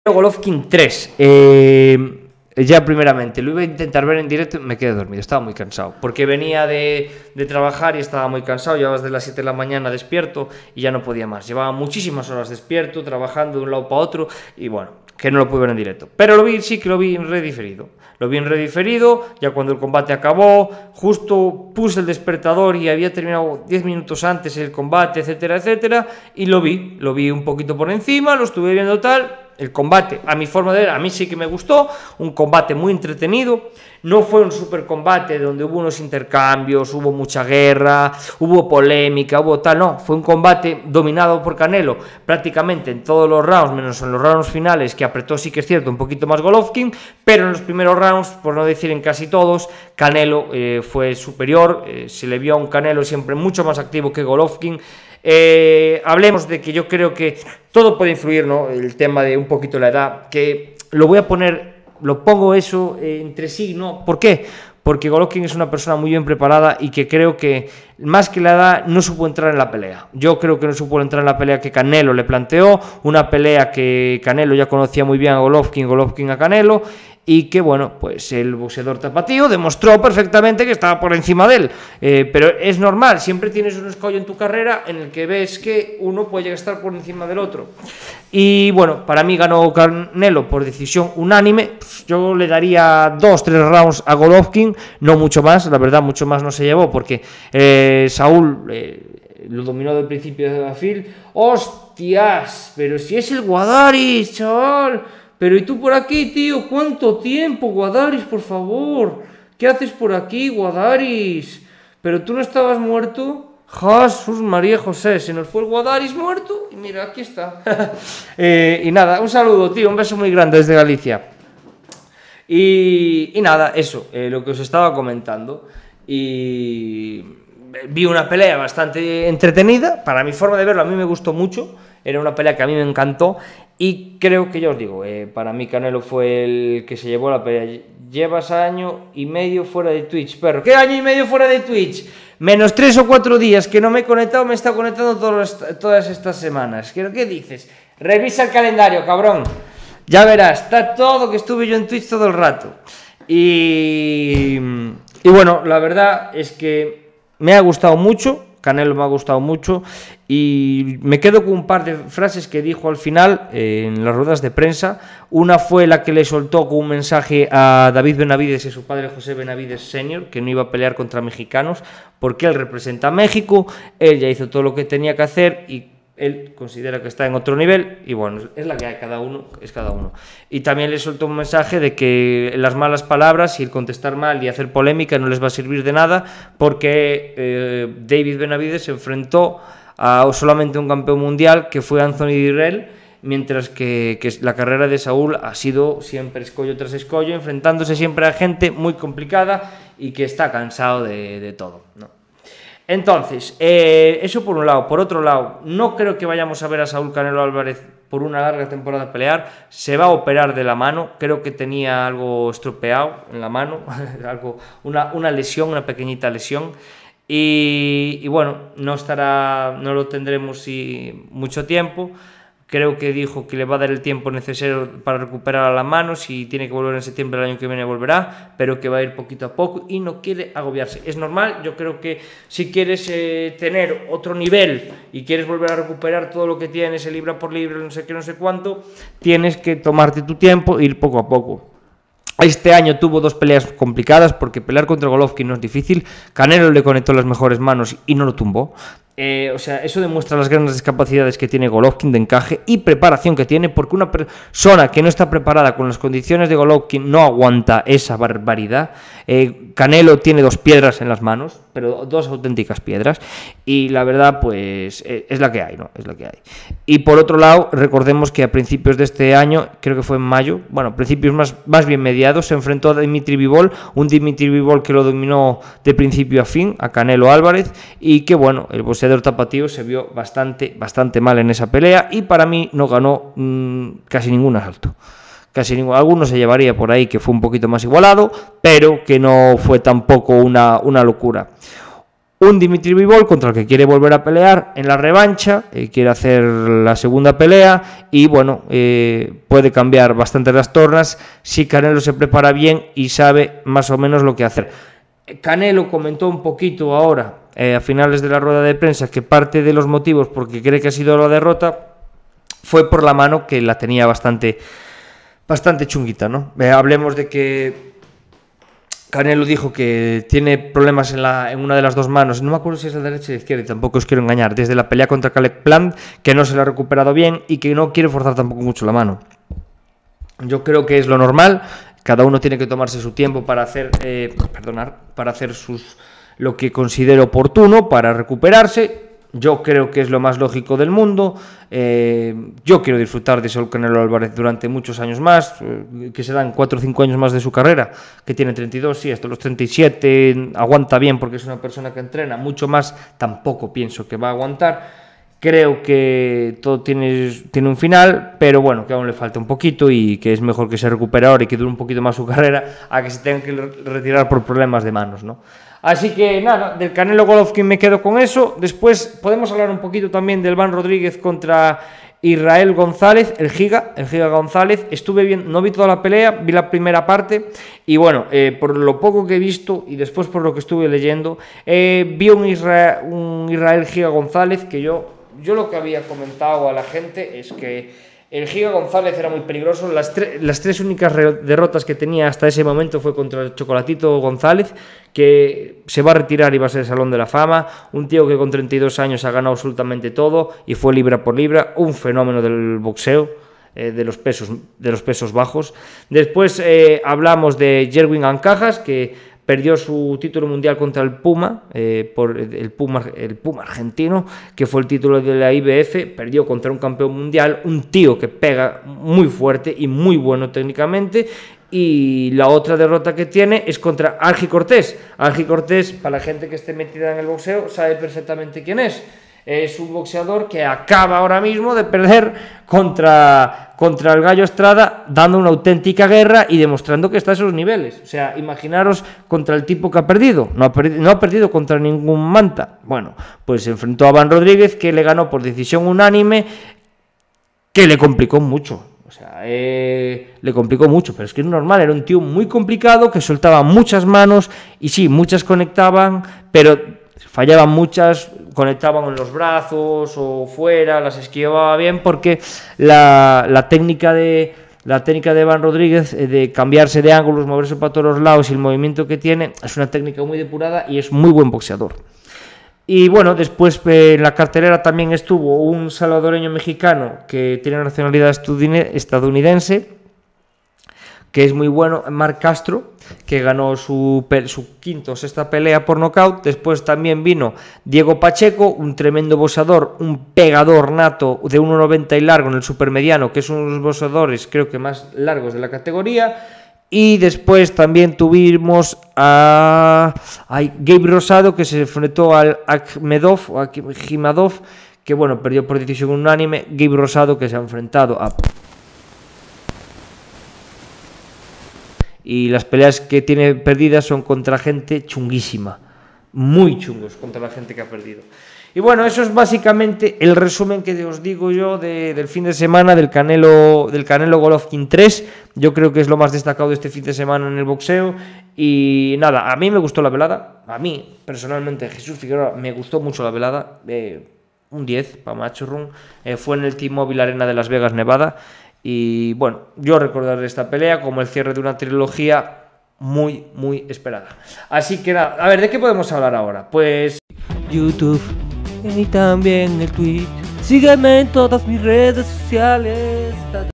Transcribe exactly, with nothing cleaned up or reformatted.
Golovkin tres. Eh, ya primeramente, lo iba a intentar ver en directo y me quedé dormido, estaba muy cansado. Porque venía de, de trabajar y estaba muy cansado, llevaba desde las siete de la mañana despierto y ya no podía más. Llevaba muchísimas horas despierto, trabajando de un lado para otro y bueno, que no lo pude ver en directo. Pero lo vi, sí que lo vi en rediferido. Lo vi en rediferido, ya cuando el combate acabó, justo puse el despertador y había terminado diez minutos antes el combate, etcétera, etcétera, y lo vi, lo vi un poquito por encima, lo estuve viendo tal. El combate, a mi forma de ver, a mí sí que me gustó, un combate muy entretenido, no fue un super combate donde hubo unos intercambios, hubo mucha guerra, hubo polémica, hubo tal, no, fue un combate dominado por Canelo prácticamente en todos los rounds, menos en los rounds finales, que apretó, sí que es cierto, un poquito más Golovkin, pero en los primeros rounds, por no decir en casi todos, Canelo eh, fue superior, eh, se le vio a un Canelo siempre mucho más activo que Golovkin. Eh, hablemos de que yo creo que todo puede influir, ¿no? El tema de un poquito la edad, que lo voy a poner, lo pongo eso eh, entre sí, ¿no? ¿Por qué? Porque Golovkin es una persona muy bien preparada y que creo que más que la edad no supo entrar en la pelea. Yo creo que no supo entrar en la pelea que Canelo le planteó, una pelea que Canelo ya conocía muy bien a Golovkin, Golovkin a Canelo, y que, bueno, pues el boxeador tapatío demostró perfectamente que estaba por encima de él. Eh, pero es normal, siempre tienes un escollo en tu carrera en el que ves que uno puede estar por encima del otro. Y, bueno, para mí ganó Canelo por decisión unánime. Pues yo le daría dos, tres rounds a Golovkin, no mucho más, la verdad, mucho más no se llevó, porque eh, Saúl eh, lo dominó del principio a fin. ¡Hostias! Pero si es el Guadaris, chaval. Pero ¿y tú por aquí, tío? ¿Cuánto tiempo, Guadaris, por favor? ¿Qué haces por aquí, Guadaris? ¿Pero tú no estabas muerto? Jesús María José, se nos fue el Guadaris muerto y mira, aquí está. eh, y nada, un saludo, tío, un beso muy grande desde Galicia. Y, y nada, eso, eh, lo que os estaba comentando. Y vi una pelea bastante entretenida, para mi forma de verlo, a mí me gustó mucho. Era una pelea que a mí me encantó y creo que ya os digo, eh, para mí Canelo fue el que se llevó la pelea. Llevas año y medio fuera de Twitch, perro. ¿Qué año y medio fuera de Twitch? Menos tres o cuatro días que no me he conectado, me he estado conectando todos, todas estas semanas. ¿Qué, ¿Qué dices? Revisa el calendario, cabrón. Ya verás, está todo que estuve yo en Twitch todo el rato. Y, y bueno, la verdad es que me ha gustado mucho. Canelo me ha gustado mucho y me quedo con un par de frases que dijo al final eh, en las ruedas de prensa. Una fue la que le soltó con un mensaje a David Benavides y a su padre José Benavides senior, que no iba a pelear contra mexicanos porque él representa a México, él ya hizo todo lo que tenía que hacer y él considera que está en otro nivel y bueno, es la que hay, cada uno es cada uno. Y también le soltó un mensaje de que las malas palabras y el contestar mal y hacer polémica no les va a servir de nada porque eh, David Benavides se enfrentó a solamente un campeón mundial que fue Anthony Dirrell, mientras que, que la carrera de Saúl ha sido siempre escollo tras escollo, enfrentándose siempre a gente muy complicada y que está cansado de, de todo, ¿no? Entonces, eh, eso por un lado. Por otro lado, no creo que vayamos a ver a Saúl Canelo Álvarez por una larga temporada pelear. Se va a operar de la mano. Creo que tenía algo estropeado en la mano, algo, una, una lesión, una pequeñita lesión. Y, y bueno, no estará, no lo tendremos si, mucho tiempo. Creo que dijo que le va a dar el tiempo necesario para recuperar a la mano. Si tiene que volver en septiembre del año que viene volverá, pero que va a ir poquito a poco y no quiere agobiarse. Es normal, yo creo que si quieres eh, tener otro nivel y quieres volver a recuperar todo lo que tienes, el libra por libra, no sé qué, no sé cuánto, tienes que tomarte tu tiempo e ir poco a poco. Este año tuvo dos peleas complicadas porque pelear contra Golovkin no es difícil. Canelo le conectó las mejores manos y no lo tumbó. Eh, o sea, eso demuestra las grandes capacidades que tiene Golovkin de encaje y preparación que tiene, porque una persona que no está preparada con las condiciones de Golovkin no aguanta esa barbaridad. Eh, Canelo tiene dos piedras en las manos, pero dos auténticas piedras, y la verdad, pues, eh, es la que hay, ¿no? Es la que hay. Y por otro lado, recordemos que a principios de este año, creo que fue en mayo, bueno, principios más, más bien mediados, se enfrentó a Dimitri Bivol, un Dimitri Bivol que lo dominó de principio a fin, a Canelo Álvarez, y que, bueno, el boxeador tapatío se vio bastante, bastante mal en esa pelea y para mí no ganó mmm, casi ningún asalto. Casi ninguno, alguno se llevaría por ahí que fue un poquito más igualado, pero que no fue tampoco una, una locura. Un Dimitri Bivol contra el que quiere volver a pelear en la revancha, eh, quiere hacer la segunda pelea y bueno, eh, puede cambiar bastante las tornas si Canelo se prepara bien y sabe más o menos lo que hacer. Canelo comentó un poquito ahora, eh, a finales de la rueda de prensa, que parte de los motivos por que cree que ha sido la derrota fue por la mano, que la tenía bastante, bastante chunguita, ¿no? Eh, hablemos de que Canelo dijo que tiene problemas en, la, en una de las dos manos, no me acuerdo si es la derecha o la izquierda, y tampoco os quiero engañar, desde la pelea contra Caleb Plant, que no se la ha recuperado bien y que no quiere forzar tampoco mucho la mano. Yo creo que es lo normal, cada uno tiene que tomarse su tiempo para hacer, eh, perdonar, para hacer sus, lo que considere oportuno, para recuperarse. Yo creo que es lo más lógico del mundo. Eh, yo quiero disfrutar de Saúl Canelo Álvarez durante muchos años más, eh, que se dan cuatro o cinco años más de su carrera, que tiene treinta y dos, sí, hasta los treinta y siete, aguanta bien porque es una persona que entrena, mucho más tampoco pienso que va a aguantar. Creo que todo tiene, tiene un final, pero bueno, que aún le falta un poquito y que es mejor que se recupere ahora y que dure un poquito más su carrera a que se tenga que retirar por problemas de manos, ¿no? Así que nada, del Canelo Golovkin me quedo con eso. Después podemos hablar un poquito también del Van Rodríguez contra Israel González, el Giga, el Giga González. Estuve bien, no vi toda la pelea, vi la primera parte y bueno, eh, por lo poco que he visto y después por lo que estuve leyendo, eh, vi un Israel, un Israel Giga González que yo, yo lo que había comentado a la gente es que el Giga González era muy peligroso. Las, las tres únicas derrotas que tenía hasta ese momento fue contra el Chocolatito González, que se va a retirar y va a ser Salón de la Fama. Un tío que con treinta y dos años ha ganado absolutamente todo y fue libra por libra, un fenómeno del boxeo, eh, de, los pesos, de los pesos bajos. Después eh, hablamos de Jerwin Ancajas, que perdió su título mundial contra el Puma, eh, por el Puma, el Puma argentino, que fue el título de la I B F, perdió contra un campeón mundial, un tío que pega muy fuerte y muy bueno técnicamente. Y la otra derrota que tiene es contra Argi Cortés. Argi Cortés, para la gente que esté metida en el boxeo, sabe perfectamente quién es. Es un boxeador que acaba ahora mismo de perder contra, contra el Gallo Estrada, dando una auténtica guerra y demostrando que está a esos niveles. O sea, imaginaros contra el tipo que ha perdido. No ha perdido, no ha perdido contra ningún manta. Bueno, pues se enfrentó a Van Rodríguez, que le ganó por decisión unánime, que le complicó mucho. O sea, eh, le complicó mucho, pero es que es normal, era un tío muy complicado, que soltaba muchas manos, y sí, muchas conectaban, pero fallaban muchas, conectaban en los brazos o fuera, las esquivaba bien, porque la, la técnica de la técnica de Van Rodríguez eh, de cambiarse de ángulos, moverse para todos los lados y el movimiento que tiene, es una técnica muy depurada y es muy buen boxeador. Y bueno, después eh, en la cartelera también estuvo un salvadoreño mexicano que tiene nacionalidad estadounidense, que es muy bueno, Marc Castro, que ganó su, su quinta o sexta pelea por nocaut. Después también vino Diego Pacheco, un tremendo boxeador, un pegador nato de uno noventa y largo en el supermediano, que es uno de los boxeadores creo que más largos de la categoría. Y después también tuvimos a, a Gabe Rosado, que se enfrentó al Akhmedov, o Akhimedov, que bueno, perdió por decisión unánime. Gabe Rosado, que se ha enfrentado a... Y las peleas que tiene perdidas son contra gente chunguísima, muy chungos contra la gente que ha perdido. Y bueno, eso es básicamente el resumen que os digo yo de, del fin de semana del Canelo, del Canelo Golovkin tres. Yo creo que es lo más destacado de este fin de semana en el boxeo. Y nada, a mí me gustó la velada. A mí, personalmente, Jesús Figueroa, me gustó mucho la velada. Eh, un diez para Machorrun. Eh, fue en el T-Mobile Arena de Las Vegas, Nevada. Y bueno, yo recordaré esta pelea como el cierre de una trilogía muy, muy esperada. Así que nada, a ver, ¿de qué podemos hablar ahora? Pues YouTube y también el Twitch. Sígueme en todas mis redes sociales.